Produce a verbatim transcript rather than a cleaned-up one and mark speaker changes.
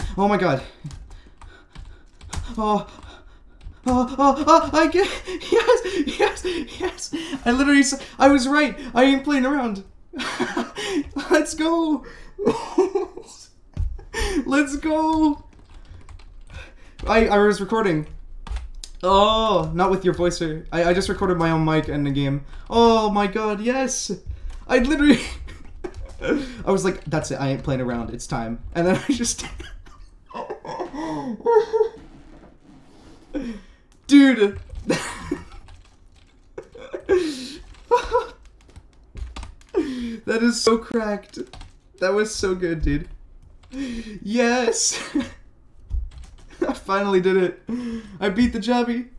Speaker 1: Oh my god. Oh. Oh, oh, oh, I get, yes, yes, yes. I literally, I was right. I ain't playing around. Let's go. Let's go. I, I was recording. Oh, not with your voicer. I, I just recorded my own mic in the game. Oh my god, yes. I literally, I was like, that's it. I ain't playing around. It's time. And then I just, dude. That is so cracked. That was so good, dude. Yes. I finally did it. I beat the Jahbby.